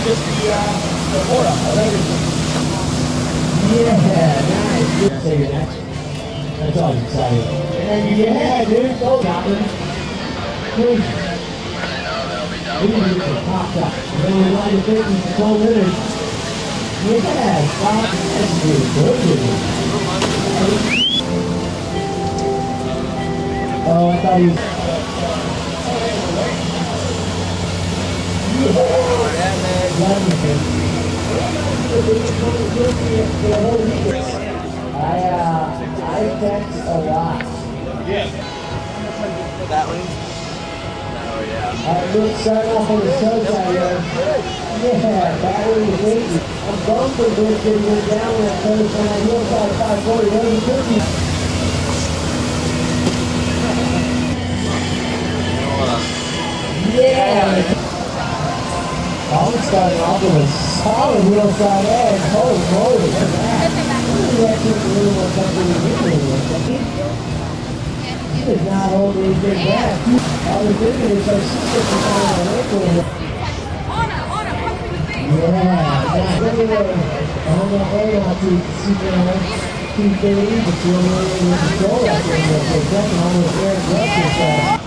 just the Aura. Yeah, nice. Good saving action. That's always exciting. And yeah, dude, go Goblin. Push. We need to get the top shot. Then we want to fit in 12 minutes. Yeah, stop. That's good. Oh, I thought he was... Yeah, man. I text a lot. Yeah. That one? Oh, yeah. We'll start off on the show side here. Yeah, battery is 80. I'm bumper boosted, we're down that first one. I know about 540, that was a cookie. Yeah! I'm starting off with a solid wheel side edge. Holy moly, look at that. He does not hold these big back. All we're doing is like 65 on an ankle. Yeah, nice. Look at that. I'm going to hold on to super 230, but you're really in control up there. For a second, almost Eric Russell.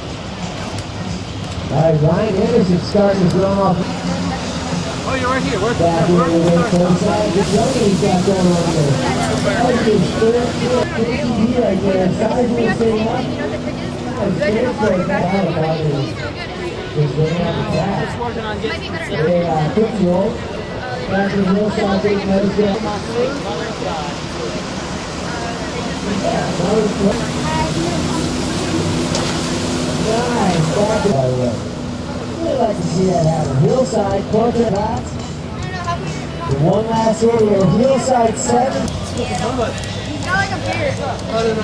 All right, Ryan Anderson starting to run off. Oh, you're right here. Where's the Back in the way close side. Good job he's got going on there. That's his third KTV right there. Size will stay up. Nice. Great break. That out about it. Just going out the back. They quick roll. Back to the hillside. Big nose down. Yeah, that was great. Nice. Back by the way. I'd like to see that happen. Hillside, corporate lots. One last order. Hillside 7. He's got like a beard. He's got a beard.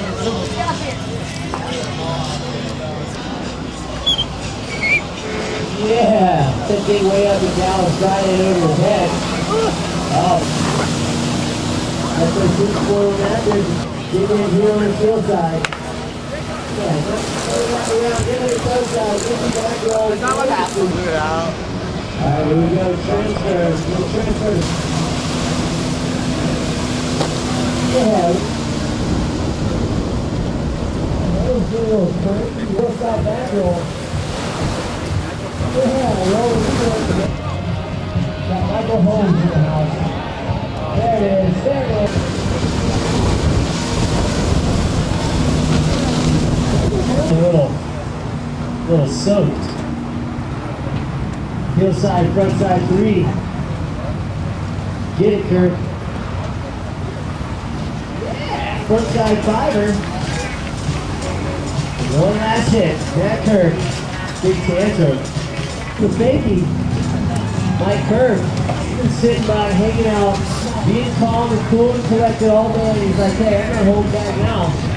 Yeah. That thing way up in Dallas, driving over his head. Oh. That's their big spoil that. They're getting in here on the hillside. Yeah, just go around, get it hillside, get the back roll. It's not what happens. Look it out. Alright, here we go. Transfers. No transfers. Yeah. That was a little crazy. What's that back roll? Yeah, roll. Got Michael Holmes in the house. There it is. There it is. A little soaked. Hillside, front side 3. Get it, Kirk. Yeah, front side 5er. One last hit. That Kirk. Big tantrum. The baby, Mike Kirk, he's been sitting by, hanging out, being calm and cool and collected all day. And he's like, hey, I'm gonna hold back now.